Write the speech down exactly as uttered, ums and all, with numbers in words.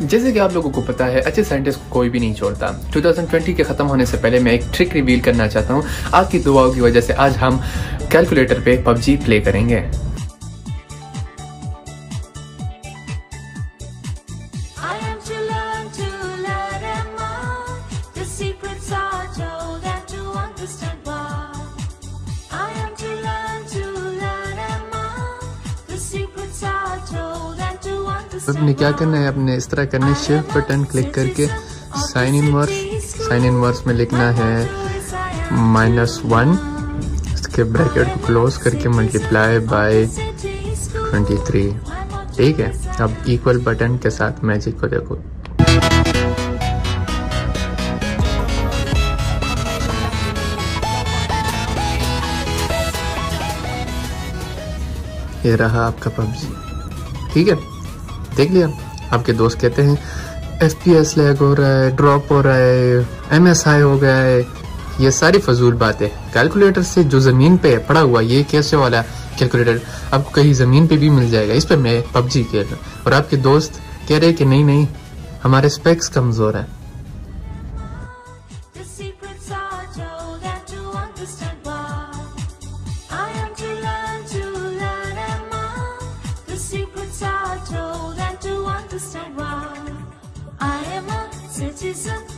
जैसे कि आप लोगों को पता है, अच्छे साइंटिस्ट को कोई भी नहीं छोड़ता। दो हज़ार बीस के खत्म होने से पहले मैं एक ट्रिक रिवील करना चाहता हूँ। आपकी दुआओं की वजह से आज हम कैलकुलेटर पे पबजी प्ले करेंगे। आपने क्या करना है, आपने इस तरह करना है, शिफ्ट बटन क्लिक करके sine inverse, sine inverse में लिखना है माइनस वन, इसके ब्रैकेट को क्लोज करके मल्टीप्लाई बाय ट्वेंटी थ्री। ठीक है, अब इक्वल बटन के साथ मैजिक को देखो। ये रहा आपका पबजी। ठीक है, देख लिया। आपके दोस्त कहते हैं एफ पी एस लैग हो रहा है, ड्रॉप हो रहा है, एम एस आई हो गया है, ये सारी फजूल बातें। कैलकुलेटर से जो ज़मीन पे पड़ा हुआ ये कैसे वाला कैलकुलेटर आपको कहीं ज़मीन पे भी मिल जाएगा, इस पर मैं पबजी खेल रहा हूँ और आपके दोस्त कह रहे हैं कि नहीं नहीं हमारे स्पेक्स कमज़ोर है। I am a citizen.